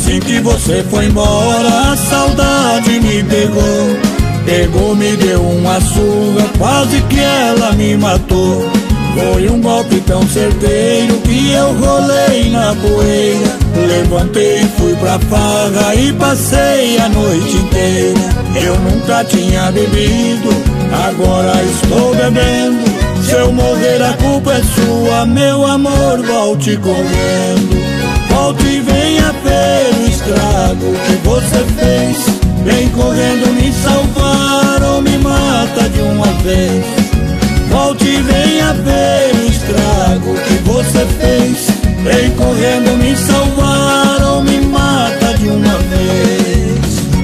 Assim que você foi embora, a saudade me pegou, me deu uma surra, quase que ela me matou. Foi um golpe tão certeiro que eu rolei na poeira. Levantei, fui pra farra e passei a noite inteira. Eu nunca tinha bebido, agora estou bebendo. Se eu morrer a culpa é sua, meu amor, volte correndo. Volte e venha ver o estrago que você fez. Vem correndo me salvar ou me mata de uma vez. Volte e venha ver o estrago que você fez. Vem correndo me salvar ou me mata de uma vez.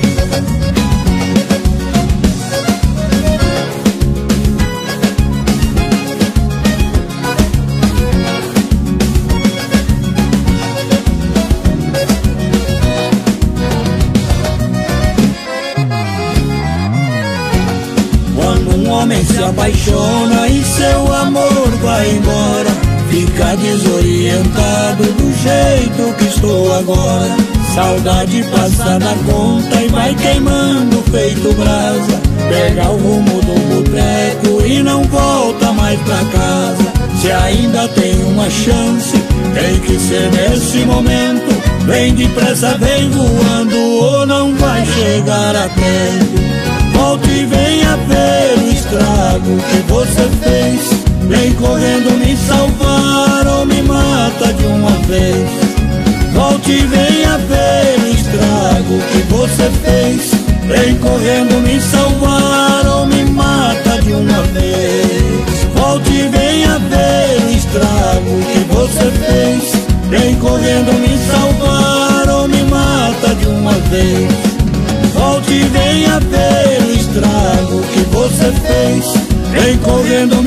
Quando um homem se apaixona e seu amor vai embora, fica desorientado do jeito que estou agora. Saudade passa da conta e vai queimando feito brasa. Pega o rumo do boteco e não volta mais pra casa. Se ainda tem uma chance, tem que ser nesse momento. Vem depressa, vem voando ou não vai chegar a tempo. Volte e venha ver o estrago que você fez. Vem correndo me salvar ou me mata de uma vez. Volte e venha ver o estrago que você fez. Vem correndo me salvar ou me mata de uma vez. Volte e venha ver o estrago que você fez. Vem correndo me salvar ou me mata de uma vez. Volte e venha ver o estrago que você fez. Vem correndo